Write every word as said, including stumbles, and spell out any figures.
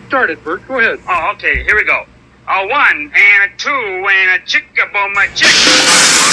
Start it, Bert. Go ahead. Oh, okay. Here we go. A one and a two and a chick-a-boom, a chick.